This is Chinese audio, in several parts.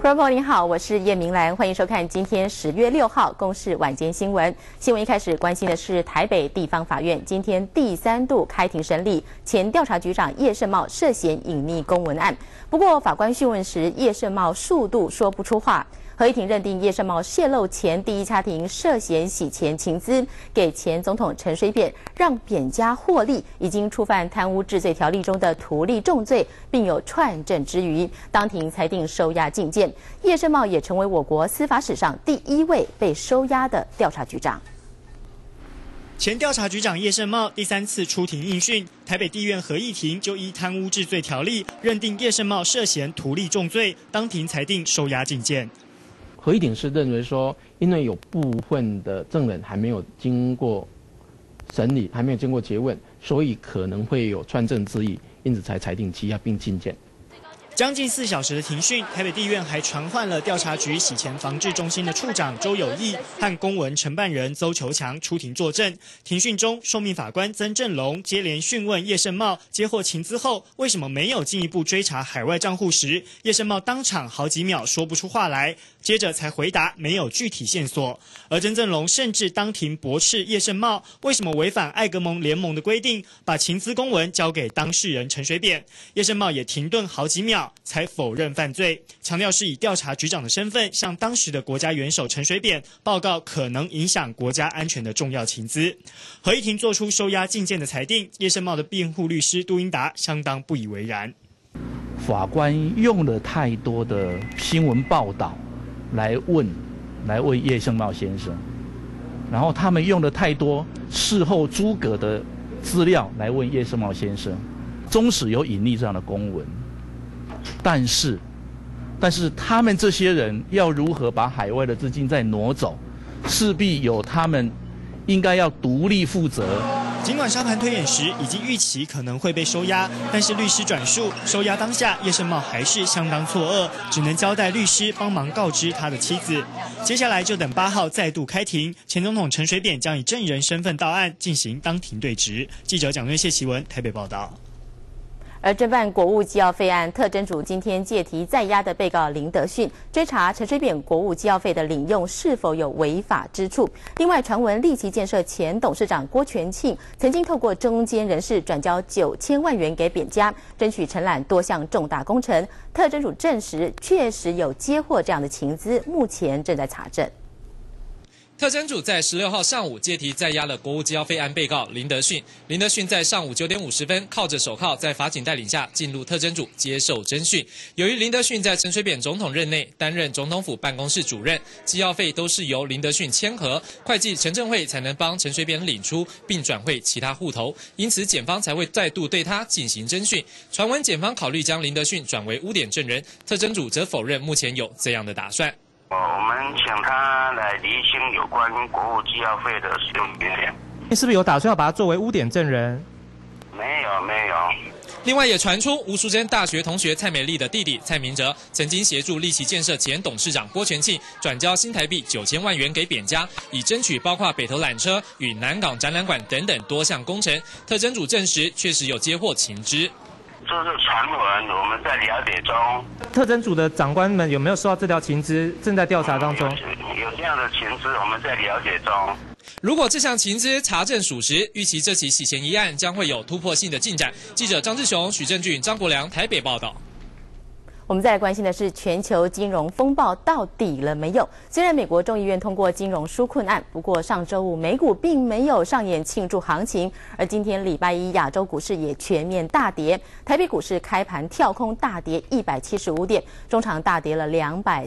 观众朋友您好，我是叶明兰，欢迎收看今天10月6号公视晚间新闻。新闻一开始关心的是台北地方法院今天第3度开庭审理前调查局长叶胜茂涉嫌隐匿公文案。不过法官讯问时，叶胜茂数度说不出话。合议庭认定叶胜茂泄露前第一家庭涉嫌洗钱情资给前总统陈水扁，让扁家获利，已经触犯贪污治罪条例中的图利重罪，并有串证之余，当庭裁定收押禁见。叶胜茂也成为我国司法史上第1位被收押的调查局长。 前调查局长叶胜茂第3次出庭应讯，台北地院合议庭就依贪污治罪条例认定叶胜茂涉嫌图利重罪，当庭裁定收押禁见。 合议庭是认为说，因为有部分的证人还没有经过审理，还没有经过诘问，所以可能会有串证之疑，因此才裁定羁押并禁见。 将近4小时的庭讯，台北地院还传唤了调查局洗钱防治中心的处长周有义和公文承办人邹求强出庭作证。庭讯中，受命法官曾正龙接连讯问叶胜茂接获情资后为什么没有进一步追查海外账户时，叶胜茂当场好几秒说不出话来，接着才回答没有具体线索。而曾正龙甚至当庭驳斥叶胜茂为什么违反艾格蒙联盟的规定，把情资公文交给当事人陈水扁。叶胜茂也停顿好几秒才否认犯罪，强调是以调查局长的身份向当时的国家元首陈水扁报告可能影响国家安全的重要情资。合议庭作出收押禁见的裁定，叶胜茂的辩护律师杜英达相当不以为然。 法官用了太多的新闻报道来问叶胜茂先生，然后他们用了太多事后诸葛的资料来问叶胜茂先生，纵使有隐匿这样的公文，但是他们这些人要如何把海外的资金再挪走，势必有他们应该要独立负责。 尽管沙盘推演时已经预期可能会被收押，但是律师转述，收押当下叶胜茂还是相当错愕，只能交代律师帮忙告知他的妻子。接下来就等8号再度开庭，前总统陈水扁将以证人身份到案进行当庭对质。记者蒋瑞谢奇文台北报道。 而侦办国务机要费案特侦组今天借提在押的被告林德训，追查陈水扁国务机要费的领用是否有违法之处。另外，传闻立奇建设前董事长郭全庆曾经透过中间人士转交9000万元给扁家，争取承揽多项重大工程。特侦组证实，确实有接获这样的情资，目前正在查证。 特侦组在16号上午借提在押了国务机要费案被告林德训。林德训在上午9点50分靠着手铐，在法警带领下进入特侦组接受侦讯。由于林德训在陈水扁总统任内担任总统府办公室主任，机要费都是由林德训签核，会计陈正慧才能帮陈水扁领出并转汇其他户头，因此检方才会再度对他进行侦讯。传闻检方考虑将林德训转为污点证人，特侦组则否认目前有这样的打算。 我们请他来厘清有关国务机要费的使用原因。 你是不是有打算要把他作为污点证人？ 没有。 另外也传出吴淑珍大学同学蔡美丽的弟弟蔡明哲曾经协助立奇建设前董事长郭全庆转交新台币9000万元给扁家，以争取包括北投缆车与南港展览馆等等多项工程。特侦组证实确实有接获情资。 这是传闻，我们在了解中。 特侦组的长官们有没有收到这条情资？正在调查当中。 有这样的情资，我们在了解中。 如果这项情资查证属实，预期这起洗钱疑案将会有突破性的进展。记者张志雄、许正俊、张国良台北报道。 我们再来关心的是全球金融风暴到底了没有？虽然美国众议院通过金融纾困案，不过上周五美股并没有上演庆祝行情，而今天礼拜一亚洲股市也全面大跌，台北股市开盘跳空大跌175点，中场大跌了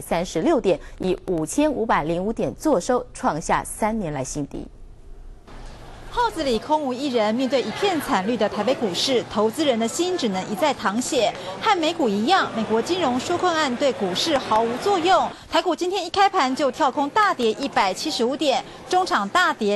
236点，以5505点作收，创下3年来新低。 号子里空无一人，面对一片惨绿的台北股市，投资人的心只能一再淌血。和美股一样，美国金融纾困案对股市毫无作用。台股今天一开盘就跳空大跌175点，中场大跌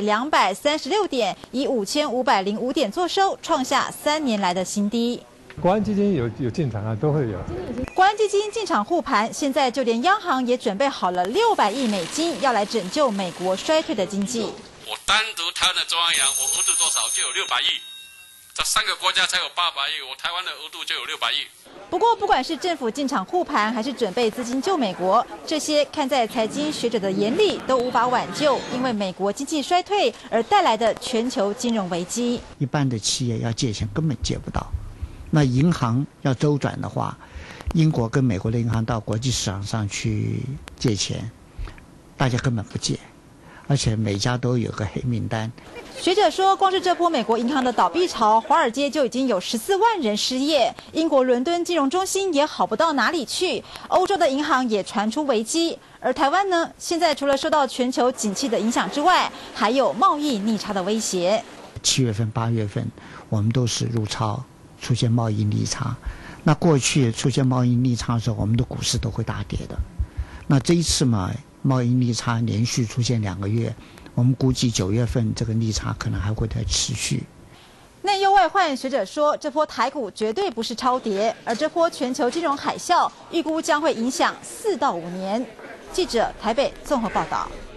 236点，以5505点作收，创下3年来的新低。 国安基金有进场啊，都会有。 国安基金进场护盘，现在就连央行也准备好了600亿美金，要来拯救美国衰退的经济。 我单独谈了中央洋，我额度多少就有600亿， 这3个国家才有800亿，我台湾的额度就有600亿。 不过，不管是政府进场护盘，还是准备资金救美国，这些看在财经学者的眼里都无法挽救，因为美国经济衰退而带来的全球金融危机。 一般的企业要借钱根本借不到，那银行要周转的话，英国跟美国的银行到国际市场上去借钱，大家根本不借，而且每家都有个黑名单。 学者说，光是这波美国银行的倒闭潮，华尔街就已经有14万人失业。英国伦敦金融中心也好不到哪里去，欧洲的银行也传出危机。而台湾呢，现在除了受到全球景气的影响之外，还有贸易逆差的威胁。 7月份、8月份，我们都是入超，出现贸易逆差。那过去出现贸易逆差的时候，我们的股市都会大跌的。那这一次嘛，贸易逆差连续出现2个月。我们估计9月份这个逆差可能还会再持续。 内忧外患，学者说，这波台股绝对不是超跌，而这波全球金融海啸预估将会影响4到5年。记者台北综合报道。